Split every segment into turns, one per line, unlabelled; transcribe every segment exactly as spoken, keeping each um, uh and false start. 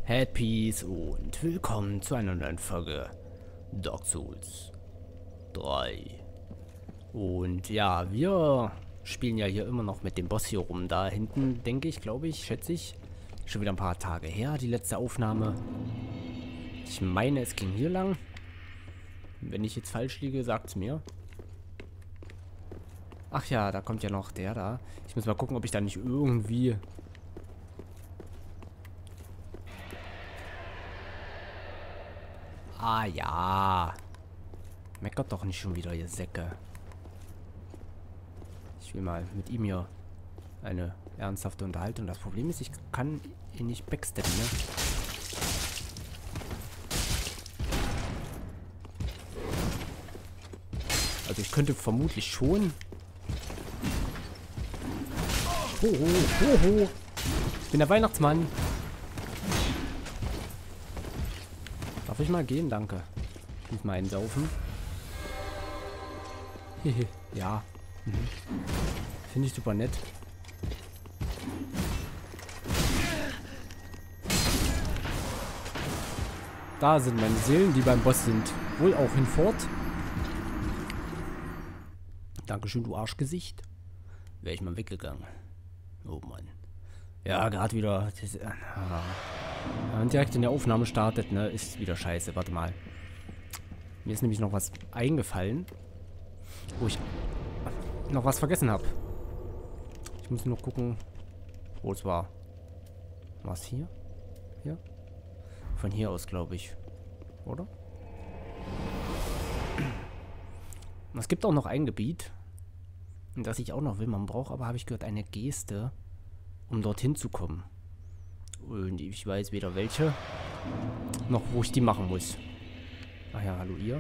Happys und willkommen zu einer neuen Folge Dark Souls drei. Und ja, wir spielen ja hier immer noch mit dem Boss hier rum. Da hinten, denke ich, glaube ich, schätze ich, schon wieder ein paar Tage her, die letzte Aufnahme. Ich meine, es ging hier lang. Wenn ich jetzt falsch liege, sagt's mir. Ach ja, da kommt ja noch der da. Ich muss mal gucken, ob ich da nicht irgendwie... Ah ja. Meckert doch nicht schon wieder, ihr Säcke. Ich will mal mit ihm hier eine ernsthafte Unterhaltung. Das Problem ist, ich kann ihn nicht backsteppen, ne? Also ich könnte vermutlich schon... Ho, ho, ho, ho. Ich bin der Weihnachtsmann. Darf ich mal gehen? Danke. Ich muss mal einsaufen. Hehe, ja. Mhm. Finde ich super nett. Da sind meine Seelen, die beim Boss sind. Wohl auch hinfort. Dankeschön, du Arschgesicht. Wäre ich mal weggegangen. Oh Mann. Ja, gerade wieder... Das, äh, wenn man direkt in der Aufnahme startet, ne, ist wieder scheiße. Warte mal. Mir ist nämlich noch was eingefallen, wo ich noch was vergessen habe. Ich muss nur gucken, wo es war. War es hier? Hier? Von hier aus, glaube ich. Oder? Es gibt auch noch ein Gebiet, das ich auch noch will. Man braucht aber, habe ich gehört, eine Geste, um dorthin zu kommen. Und ich weiß weder welche, noch wo ich die machen muss. Ach ja, hallo ihr.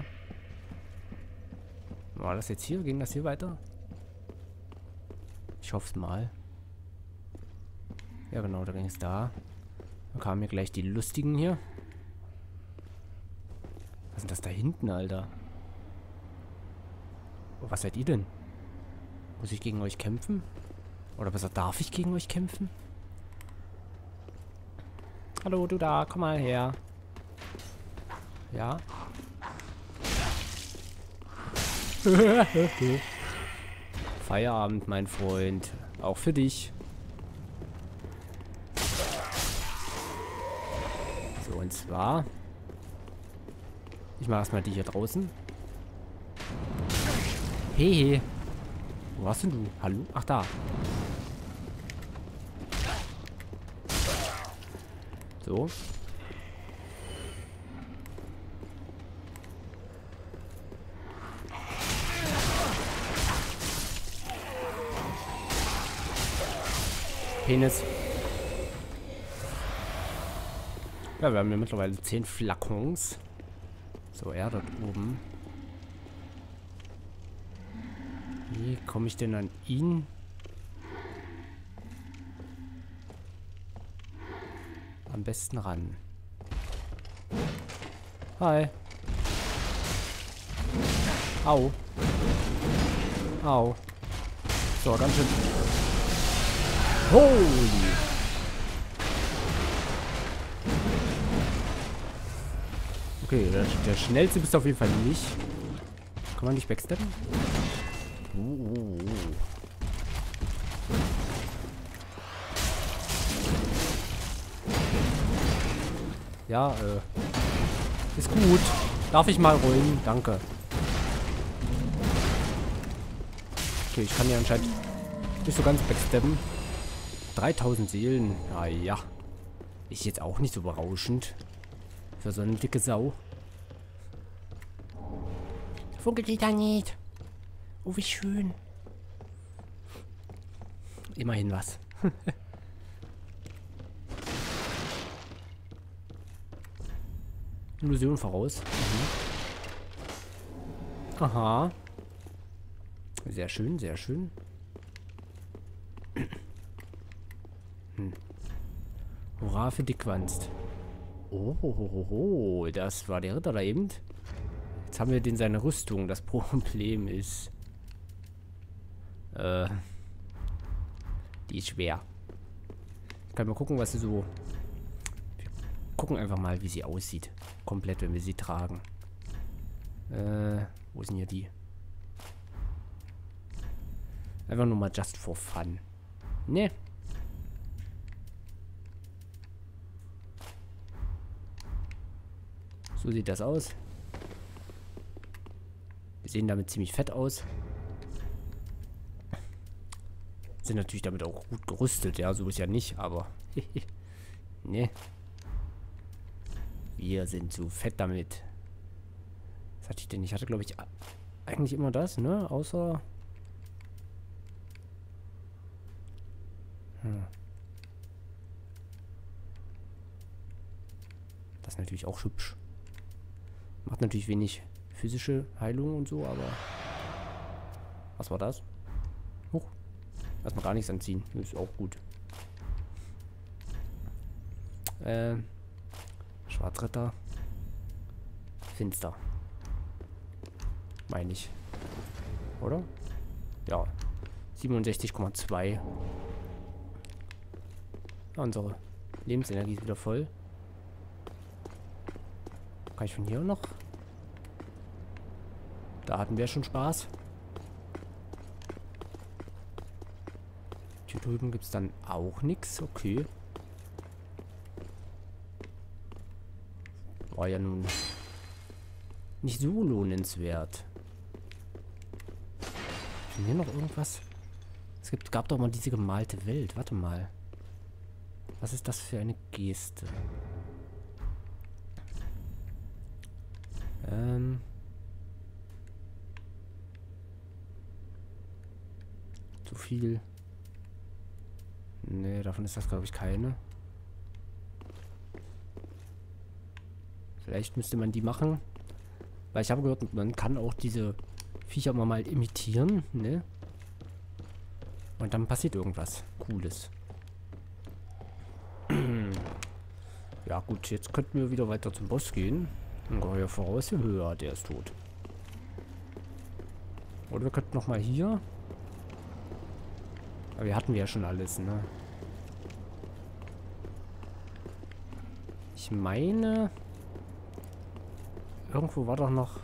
War das jetzt hier? Ging das hier weiter? Ich hoffe es mal. Ja genau, da ging es da. Dann kamen mir gleich die Lustigen hier. Was ist das da hinten, Alter? Oh, was seid ihr denn? Muss ich gegen euch kämpfen? Oder besser, darf ich gegen euch kämpfen? Hallo, du da, komm mal her. Ja? Feierabend, mein Freund. Auch für dich. So, und zwar... Ich mache erstmal die hier draußen. Hey, hey. Wo warst denn du? Hallo? Ach, da. So. Penis. Ja, wir haben ja mittlerweile zehn Flakons. So, er dort oben. Wie komme ich denn an ihn? Am besten ran. Hi. Au. Au. So, ganz schön. Holy. Okay, der, der schnellste bist du auf jeden Fall nicht. Kann man nicht backsteppen? Uh, uh, uh. Ja, äh. Ist gut. Darf ich mal rollen? Danke. Okay, ich kann ja anscheinend nicht so ganz backsteppen. dreitausend Seelen. Ah ja. Ist jetzt auch nicht so berauschend. Für so eine dicke Sau. Funkelt die da nicht. Oh, wie schön. Immerhin was. Illusion voraus. Mhm. Aha. Sehr schön, sehr schön. Hm. Hurra für Dickwanst. Oh, ho, ho, ho, das war der Ritter da eben. Jetzt haben wir den seine Rüstung. Das Problem ist... Äh... Die ist schwer. Ich kann mal gucken, was sie so... gucken einfach mal, wie sie aussieht. Komplett, wenn wir sie tragen. Äh, wo sind hier die? Einfach nur mal just for fun. Ne. So sieht das aus. Wir sehen damit ziemlich fett aus. Sind natürlich damit auch gut gerüstet. Ja, so ist ja nicht, aber... ne. Wir sind so fett damit. Was hatte ich denn? Ich hatte, glaube ich, eigentlich immer das, ne? Außer... Hm. Das ist natürlich auch hübsch. Macht natürlich wenig physische Heilung und so, aber... Was war das? Huch. Erstmal gar nichts anziehen. Ist auch gut. Ähm... Schwarzritter. Finster. Meine ich. Oder? Ja. siebenundsechzig Komma zwei. Ja, unsere Lebensenergie ist wieder voll. Kann ich von hier noch? Da hatten wir schon Spaß. Hier drüben gibt es dann auch nichts. Okay. War ja nun nicht so lohnenswert. Ist hier noch irgendwas? Es gibt, gab doch mal diese gemalte Welt. Warte mal. Was ist das für eine Geste? Ähm. Zu viel. Nee, davon ist das, glaube ich, keine. Vielleicht müsste man die machen. Weil ich habe gehört, man kann auch diese Viecher mal, mal imitieren, ne? Und dann passiert irgendwas Cooles. Ja gut, jetzt könnten wir wieder weiter zum Boss gehen. Ungeheuer voraus, höher, der ist tot. Oder wir könnten nochmal hier. Aber wir hatten ja schon alles, ne? Ich meine... Irgendwo war doch noch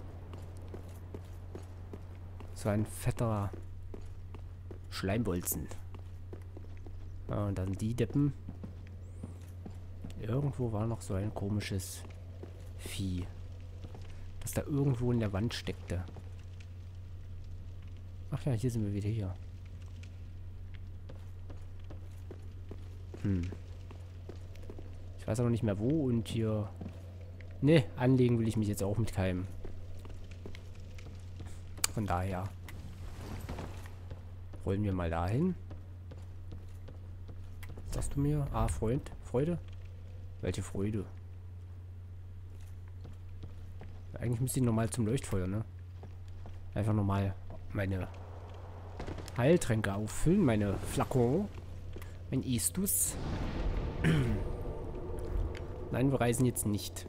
so ein fetter Schleimbolzen. Ja, und dann die Deppen. Irgendwo war noch so ein komisches Vieh, das da irgendwo in der Wand steckte. Ach ja, hier sind wir wieder hier. Hm. Ich weiß aber nicht mehr wo und hier... Ne, anlegen will ich mich jetzt auch mit keinem. Von daher rollen wir mal dahin. Was sagst du mir? Ah, Freund. Freude? Welche Freude? Eigentlich müsste ich nochmal zum Leuchtfeuer, ne? Einfach nochmal meine Heiltränke auffüllen, meine Flakon. Mein Estus. Nein, wir reisen jetzt nicht.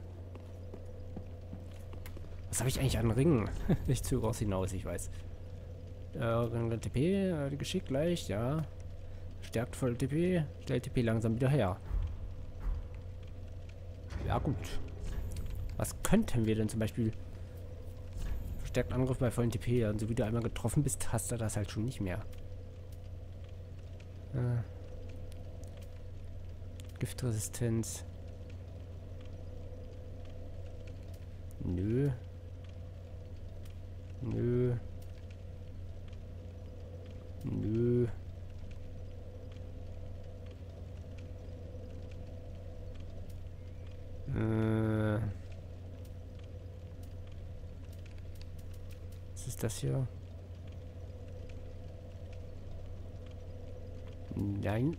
Was habe ich eigentlich an Ringen? Ich zögere aus hinaus, ich weiß. Äh, T P, äh, geschickt leicht, ja. Stärkt voll T P, stellt T P langsam wieder her. Ja, gut. Was könnten wir denn zum Beispiel? Verstärkt Angriff bei vollen T P, also wie du einmal getroffen bist, hast du das halt schon nicht mehr. Äh. Giftresistenz. Nö. Nö. Nö. Äh. Was ist das hier? Nein.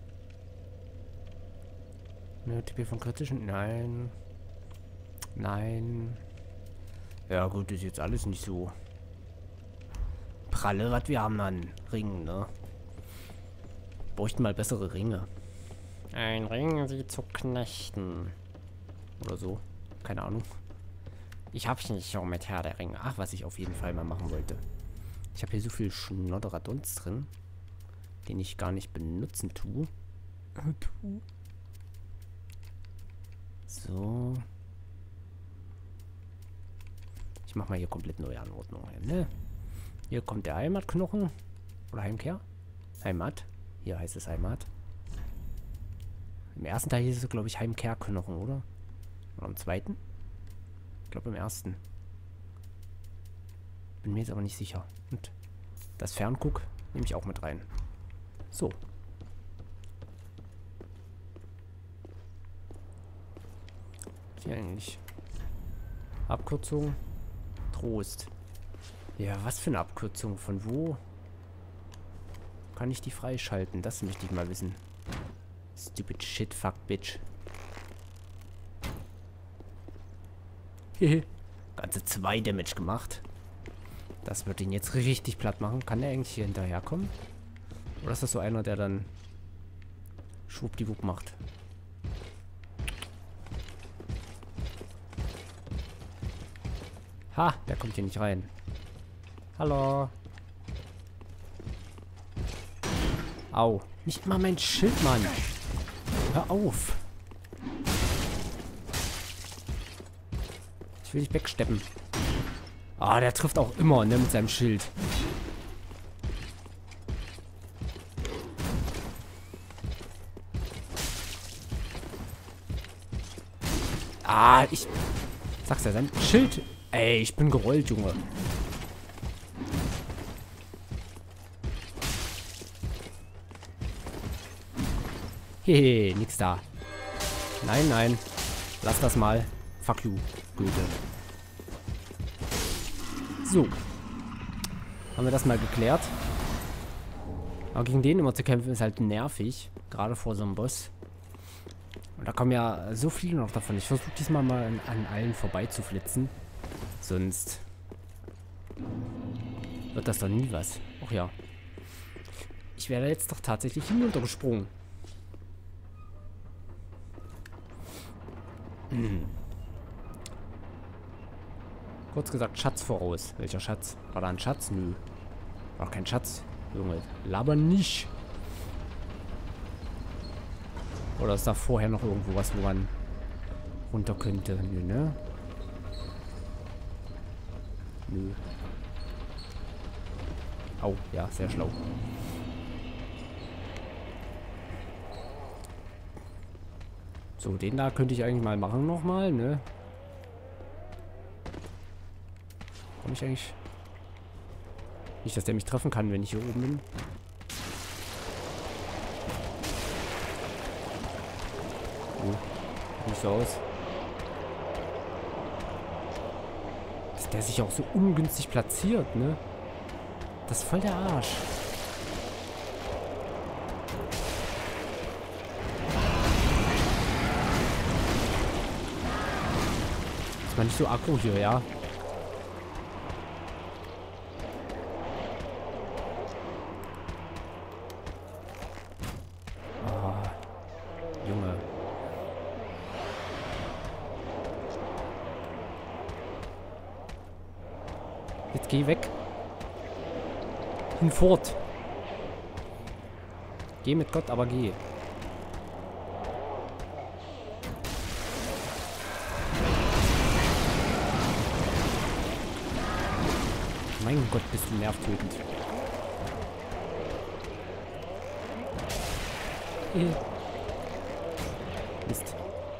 Ne, T P von kritischen? Nein. Nein. Ja gut, ist jetzt alles nicht so pralle, was wir haben an Ringen, ne? Bräuchten mal bessere Ringe. Ein Ring, sie zu knechten. Oder so. Keine Ahnung. Ich hab's nicht so mit Herr der Ringe. Ach, was ich auf jeden Fall mal machen wollte. Ich habe hier so viel Schnodderadons drin, den ich gar nicht benutzen tue. tu. So. Ich mache mal hier komplett neue Anordnung. Ne? Hier kommt der Heimatknochen. Oder Heimkehr? Heimat. Hier heißt es Heimat. Im ersten Teil hieß es, glaube ich, Heimkehrknochen, oder? Oder im zweiten? Ich glaube im ersten. Bin mir jetzt aber nicht sicher. Und das Fernguck nehme ich auch mit rein. So. Hier eigentlich. Abkürzung. Trost. Ja, was für eine Abkürzung? Von wo kann ich die freischalten? Das möchte ich mal wissen. Stupid shit, fuck, bitch. Hehe. Ganze zwei Damage gemacht. Das wird ihn jetzt richtig platt machen. Kann der eigentlich hier hinterherkommen? Oder ist das so einer, der dann schwuppdiwupp macht? Ha, der kommt hier nicht rein. Hallo. Au. Nicht mal mein Schild, Mann. Hör auf. Ich will dich wegsteppen. Ah, der trifft auch immer, ne, mit seinem Schild. Ah, ich... Sag's ja, sein Schild... Ey, ich bin gerollt, Junge. Hehe, nix da. Nein, nein. Lass das mal. Fuck you, Goethe. So. Haben wir das mal geklärt. Aber gegen den immer zu kämpfen ist halt nervig. Gerade vor so einem Boss. Und da kommen ja so viele noch davon. Ich versuche diesmal mal an, an allen vorbeizuflitzen. Sonst wird das doch nie was. Ach ja. Ich werde jetzt doch tatsächlich hinuntergesprungen. Hm. Kurz gesagt, Schatz voraus. Welcher Schatz? War da ein Schatz? Nö. War kein Schatz. Junge, laber nicht. Oder ist da vorher noch irgendwo was, wo man runter könnte? Nö, ne? Nö. Au, ja, sehr schlau. So, den da könnte ich eigentlich mal machen nochmal, ne? Komm ich eigentlich... Nicht, dass der mich treffen kann, wenn ich hier oben bin. Oh, nicht so aus. Dass der sich auch so ungünstig platziert, ne? Das ist voll der Arsch. Ist mal nicht so aggro hier, ja? Jetzt geh weg. Hinfort. Geh mit Gott, aber geh. Mein Gott, bist du nervtötend. Äh. Mist.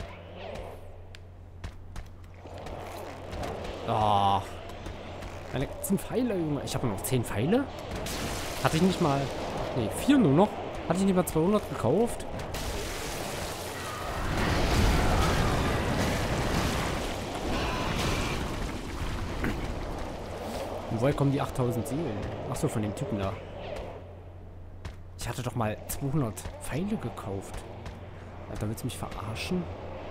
Ah. Meine ganzen Pfeile, Junge. Ich habe noch zehn Pfeile? Hatte ich nicht mal... Ne, vier nur noch. Hatte ich nicht mal zweihundert gekauft? Und woher kommen die achttausend Seelen? Achso, von dem Typen da. Ich hatte doch mal zweihundert Pfeile gekauft. Alter, willst du mich verarschen?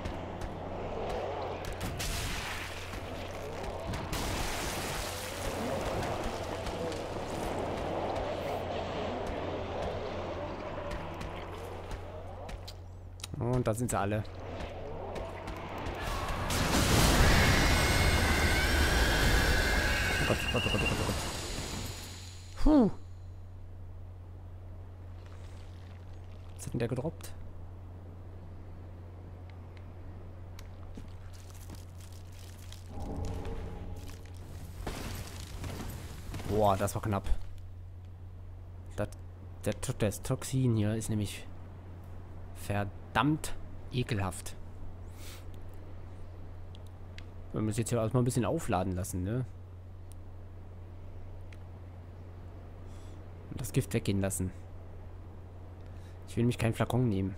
Und da sind sie alle. Oh Gott, oh Gott, oh Gott, oh Gott. Puh. Was hat denn der gedroppt? Boah, das war knapp. Das, der, das Toxin hier ist nämlich verdammt ekelhaft. Wir müssen jetzt hier erstmal ein bisschen aufladen lassen, ne? Und das Gift weggehen lassen. Ich will nämlich keinen Flakon nehmen.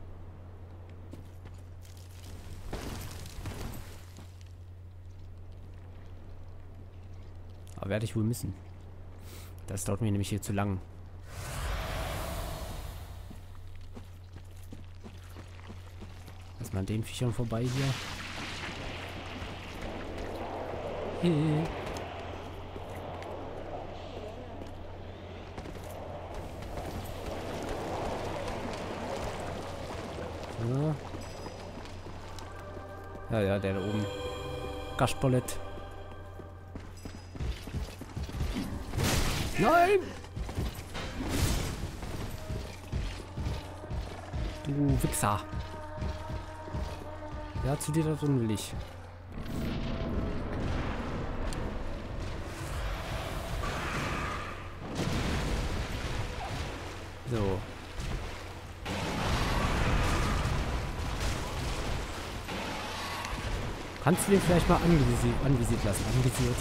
Aber werde ich wohl müssen. Das dauert mir nämlich hier zu lang. Lass mal an den Viechern vorbei hier. Hey. So. Ja, ja, der da oben. Gaspollet. Nein! Du Wichser. Ja, zu dir da drin will ich. So. Kannst du den vielleicht mal angevisiert, anvisiert lassen? Anvisiert.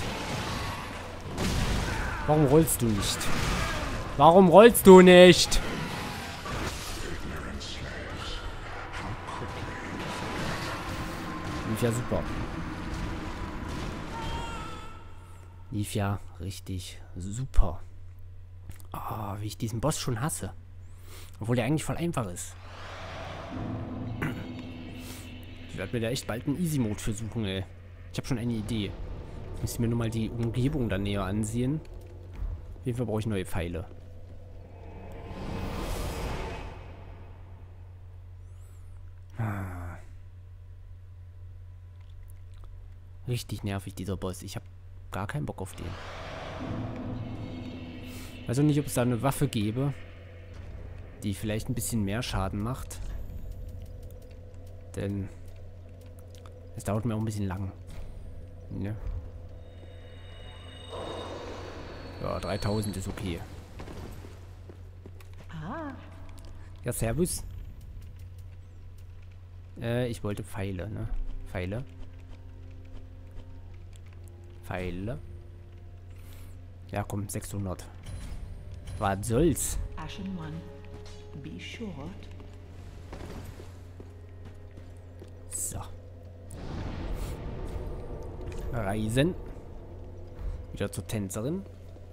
Warum rollst du nicht? Warum rollst du nicht? Lief ja super. Lief ja richtig super. Ah, oh, wie ich diesen Boss schon hasse. Obwohl der eigentlich voll einfach ist. Ich werde mir da echt bald einen Easy-Mode versuchen, ey. Ich habe schon eine Idee. Ich muss mir nur mal die Umgebung da näher ansehen. Auf jeden Fall brauche ich neue Pfeile. Ah. Richtig nervig, dieser Boss. Ich habe gar keinen Bock auf den. Weiß auch nicht, ob es da eine Waffe gäbe, die vielleicht ein bisschen mehr Schaden macht. Denn es dauert mir auch ein bisschen lang. Ne? Ja, dreitausend ist okay.
Ah.
Ja, servus. Äh, ich wollte Pfeile, ne? Pfeile. Pfeile. Ja, komm, sechshundert. Was soll's?
Ashen one. Be short.
So. Reisen. Wieder zur Tänzerin.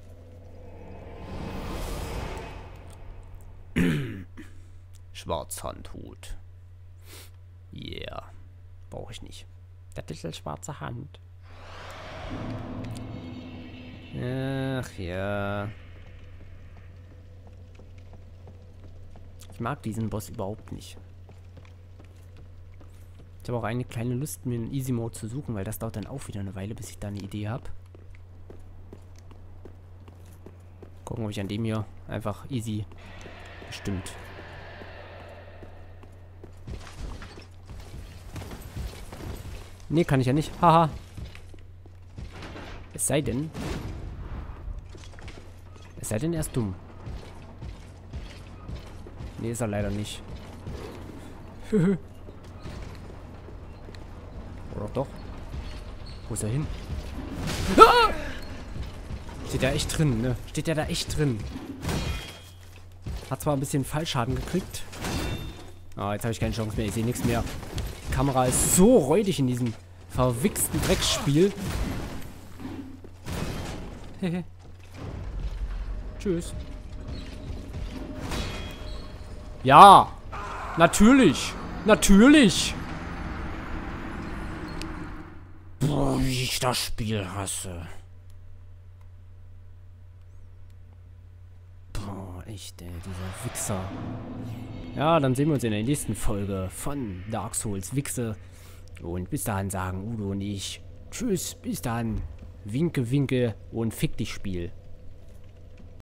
Schwarzhandhut. Yeah. Brauche ich nicht. Das ist eine schwarze Hand. Ach ja. Ich mag diesen Boss überhaupt nicht. Ich habe auch eine kleine Lust, mir einen Easy Mode zu suchen, weil das dauert dann auch wieder eine Weile, bis ich da eine Idee habe. Gucken, ob ich an dem hier einfach easy bestimmt. Nee, kann ich ja nicht. Haha. Es sei denn. Es sei denn, er ist dumm. Nee, ist er leider nicht. Oder doch? Wo ist er hin? Ah! Steht ja echt drin, ne? Steht ja da echt drin. Hat zwar ein bisschen Fallschaden gekriegt. Ah, jetzt habe ich keine Chance mehr. Ich sehe nichts mehr. Die Kamera ist so räudig in diesem verwichsten Drecksspiel. Hehe. Tschüss. Ja. Natürlich. Natürlich. Boah, wie ich das Spiel hasse. Boah, echt, ey, dieser Wichser. Ja, dann sehen wir uns in der nächsten Folge von Dark Souls Wichse. Und bis dahin sagen Udo und ich tschüss, bis dann. Winke, winke und fick dich, Spiel.